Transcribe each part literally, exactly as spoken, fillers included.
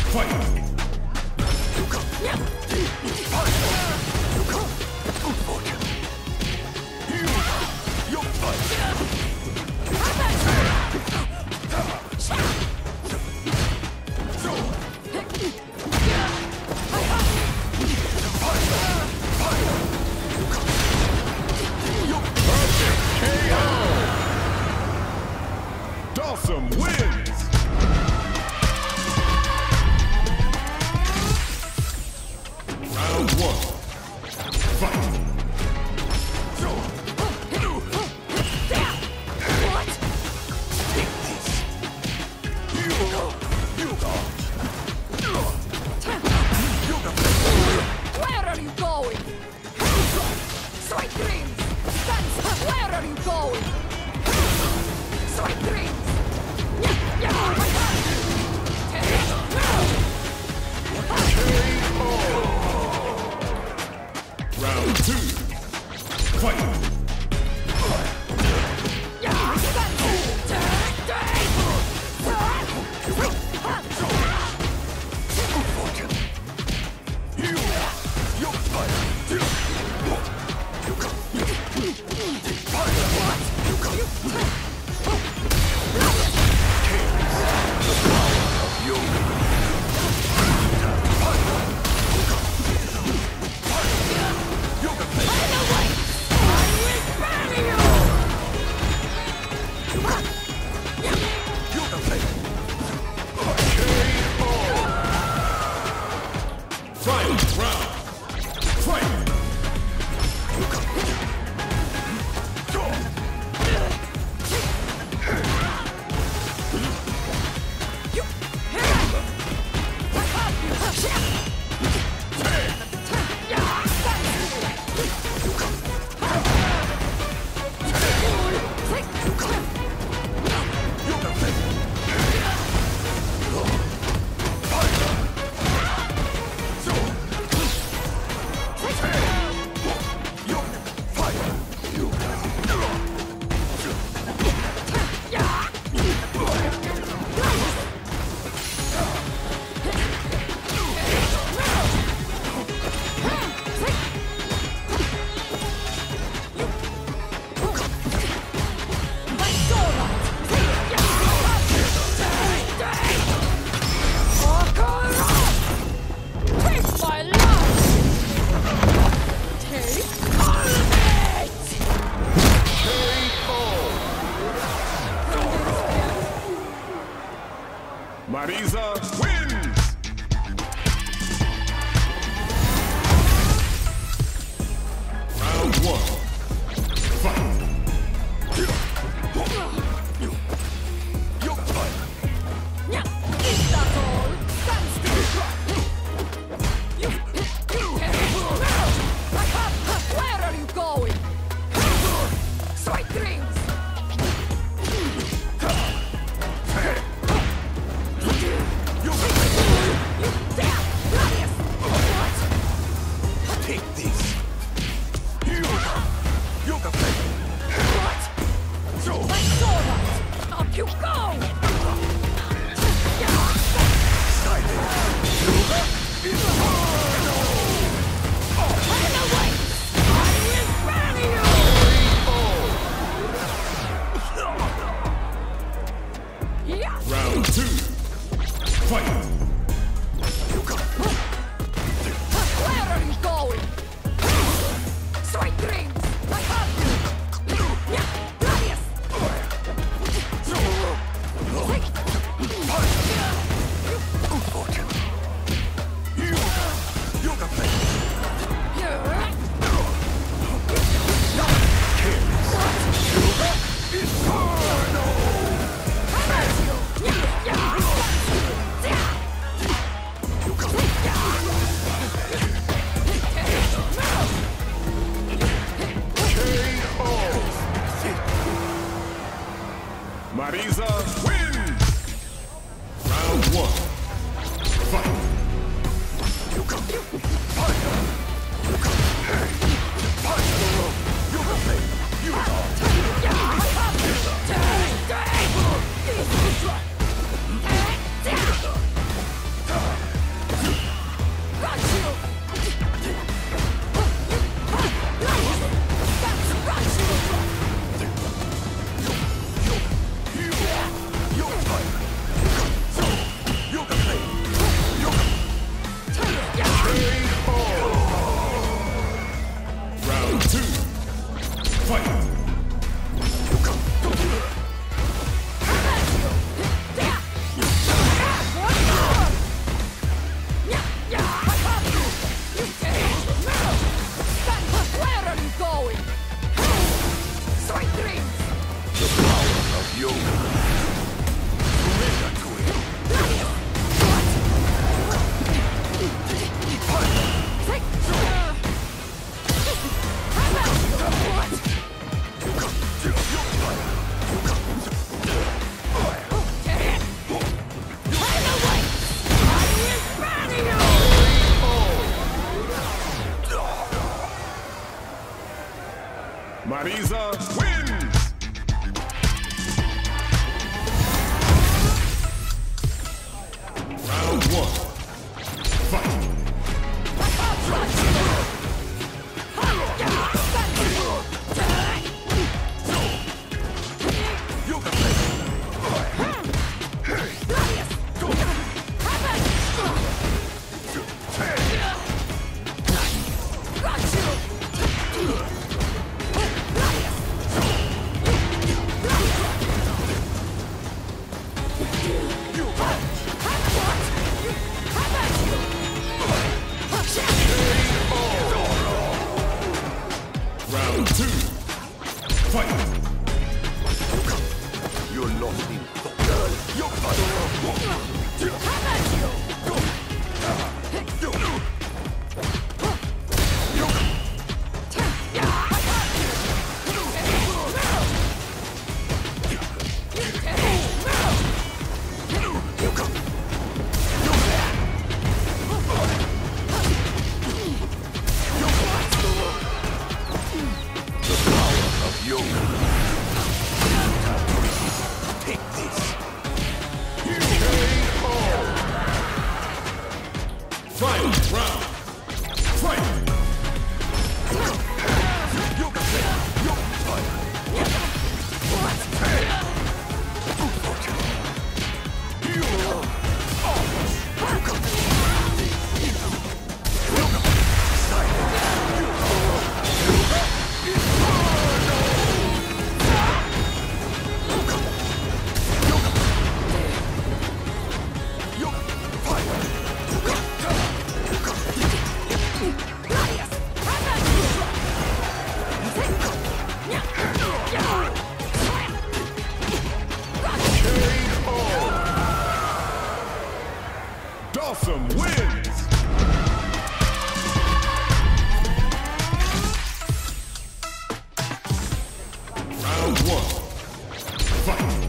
Dawson wins! Round one. Fight! Where are you going? Sweet dreams! Dance! Where are you going? Sweet dreams! Round two. Fight! Marisa wins! Round one. Fight! Is that all? Stand still! Where are you going? Sweet dreams! Take this! Up you go! Round two. Fight! Where are you going? Sweet dreams! I have you! Gladius! Good fortune. Yoga play. Round one. Fight. Round two. Fight. You're lost in thought. You're Final round. Fight. Dawson wins! Round one. Fight!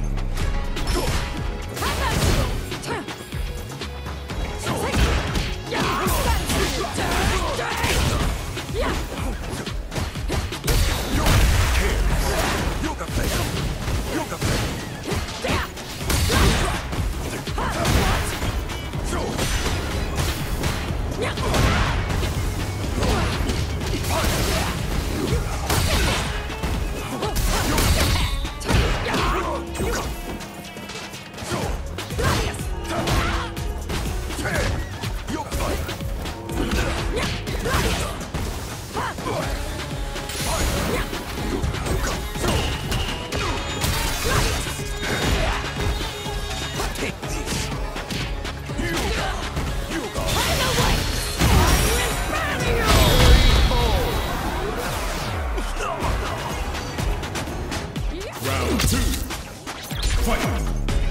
Round two. Fight!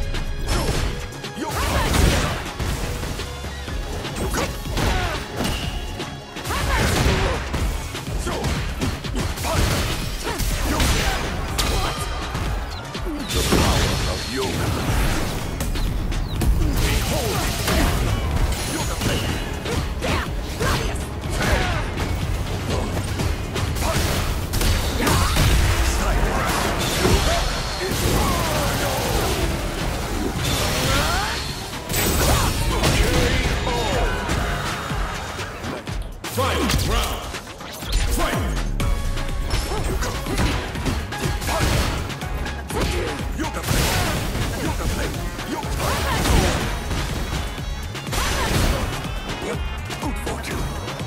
Final round. Fight! good fortune.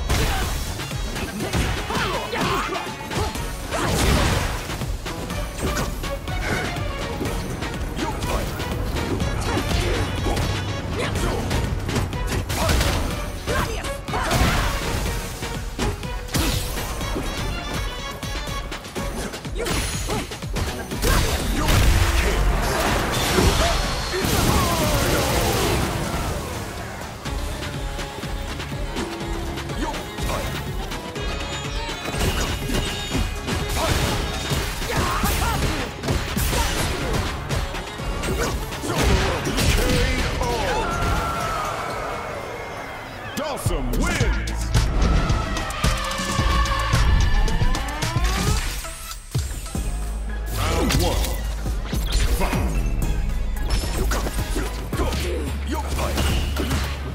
Dawson wins! Round one. Fight! You come. Go. You fight.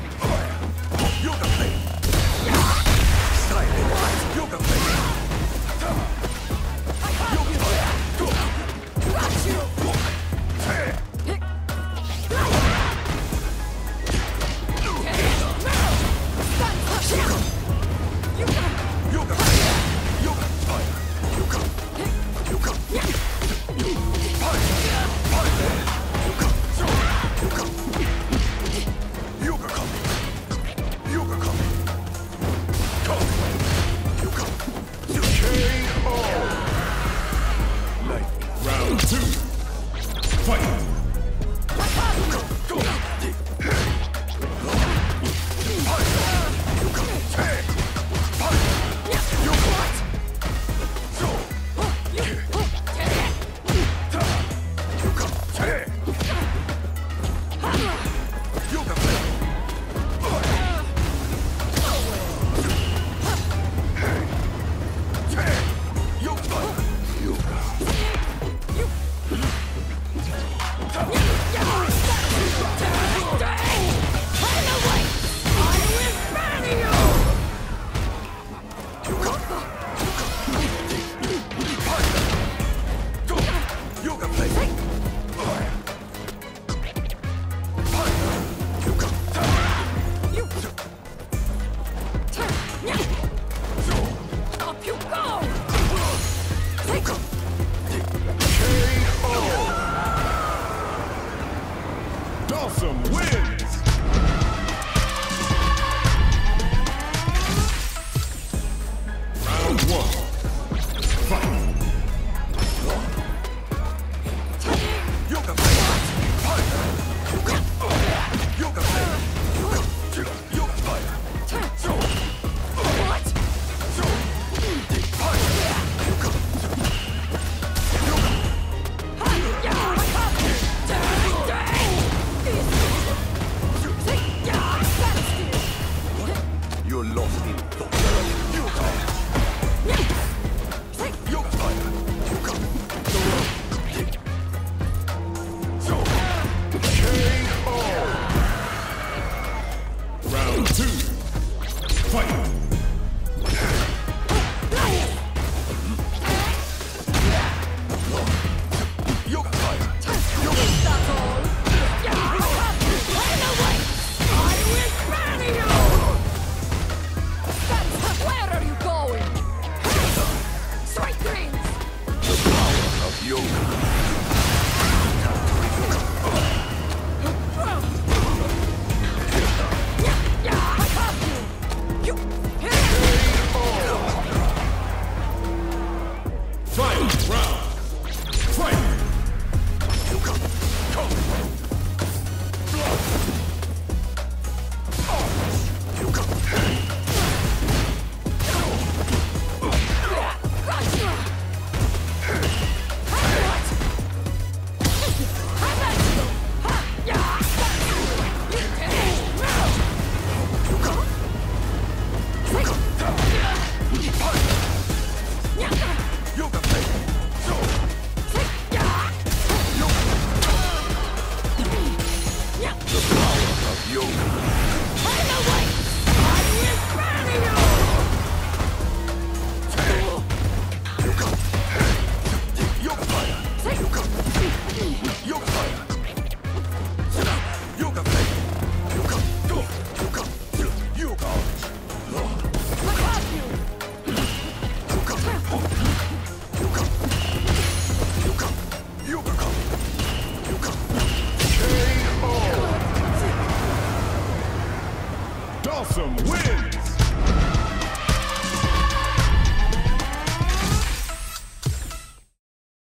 You're lost in thought. You fire. You fire. You come. So, K O. Round two. Fight. You fire. You That's all. Run away! I will bury you! That's, where are you going? Straight greens! of yoga. Yeah, I have you! You hit Final round. Fight. You come. Come. You come. You can play. So, the power of yoga. You come. You fire. You come. You fire. You can play. You come. Go. You come. You go. You come. You come. You come. You can come. You come. K O. Dawson wins.